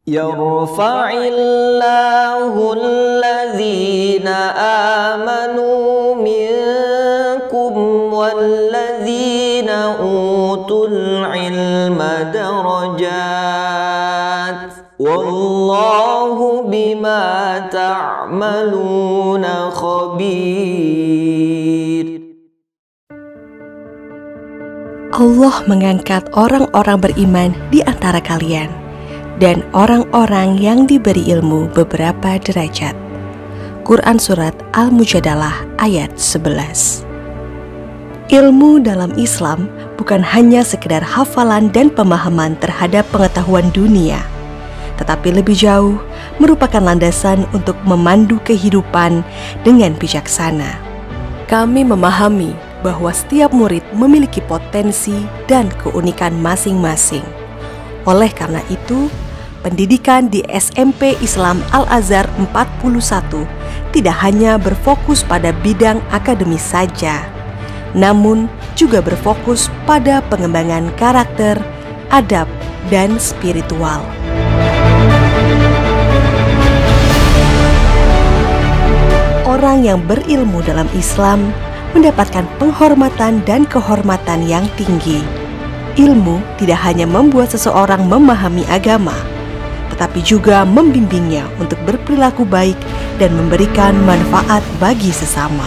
Yarfa'illahu alladhina amanu minkum walladhina utul ilma darajat wallahu bima ta'maluna khabir. Allah mengangkat orang-orang beriman di antara kalian dan orang-orang yang diberi ilmu beberapa derajat. Quran Surat Al-Mujadalah ayat 11. Ilmu dalam Islam bukan hanya sekedar hafalan dan pemahaman terhadap pengetahuan dunia, tetapi lebih jauh merupakan landasan untuk memandu kehidupan dengan bijaksana. Kami memahami bahwa setiap murid memiliki potensi dan keunikan masing-masing. Oleh karena itu, pendidikan di SMP Islam Al-Azhar 41 tidak hanya berfokus pada bidang akademis saja, namun juga berfokus pada pengembangan karakter, adab, dan spiritual. Orang yang berilmu dalam Islam mendapatkan penghormatan dan kehormatan yang tinggi. Ilmu tidak hanya membuat seseorang memahami agama, tetapi juga membimbingnya untuk berperilaku baik dan memberikan manfaat bagi sesama.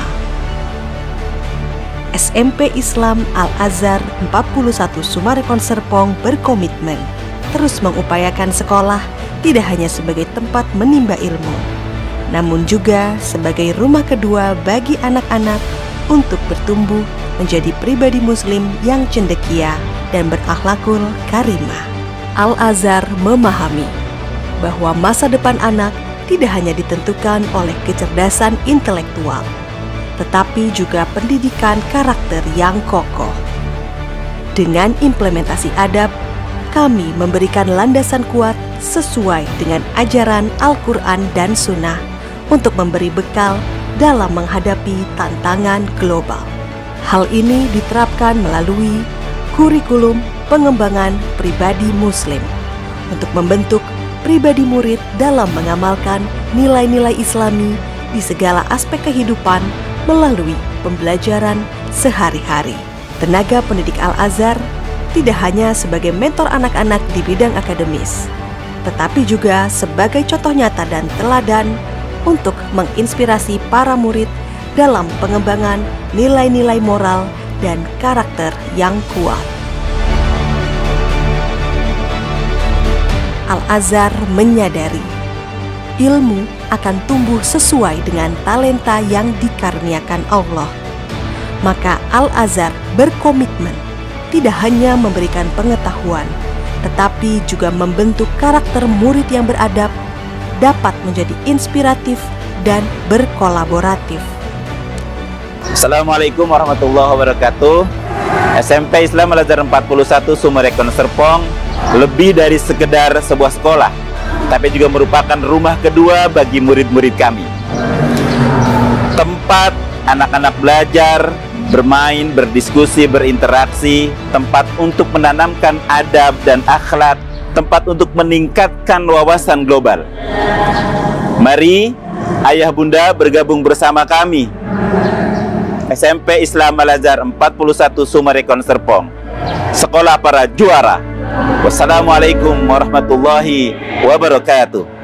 SMP Islam Al-Azhar 41 Sumarekon Serpong berkomitmen terus mengupayakan sekolah tidak hanya sebagai tempat menimba ilmu, namun juga sebagai rumah kedua bagi anak-anak untuk bertumbuh menjadi pribadi muslim yang cendekia dan berakhlakul karimah. Al-Azhar memahami bahwa masa depan anak tidak hanya ditentukan oleh kecerdasan intelektual, tetapi juga pendidikan karakter yang kokoh. Dengan implementasi adab, kami memberikan landasan kuat sesuai dengan ajaran Al-Quran dan Sunnah untuk memberi bekal dalam menghadapi tantangan global. Hal ini diterapkan melalui kurikulum pengembangan pribadi muslim untuk membentuk pribadi murid dalam mengamalkan nilai-nilai Islami di segala aspek kehidupan melalui pembelajaran sehari-hari. Tenaga pendidik Al-Azhar tidak hanya sebagai mentor anak-anak di bidang akademis, tetapi juga sebagai contoh nyata dan teladan untuk menginspirasi para murid dalam pengembangan nilai-nilai moral dan karakter yang kuat. Al-Azhar menyadari ilmu akan tumbuh sesuai dengan talenta yang dikaruniakan Allah. Maka Al-Azhar berkomitmen tidak hanya memberikan pengetahuan, tetapi juga membentuk karakter murid yang beradab, dapat menjadi inspiratif dan berkolaboratif. Assalamualaikum warahmatullahi wabarakatuh. SMP Islam Al-Azhar 41 Sumarekon Serpong lebih dari sekedar sebuah sekolah, tapi juga merupakan rumah kedua bagi murid-murid kami. Tempat anak-anak belajar, bermain, berdiskusi, berinteraksi, tempat untuk menanamkan adab dan akhlak, tempat untuk meningkatkan wawasan global. Mari ayah bunda bergabung bersama kami SMP Islam Al-Azhar 41 Sumarekon Serpong, sekolah para juara. Wassalamualaikum warahmatullahi wabarakatuh.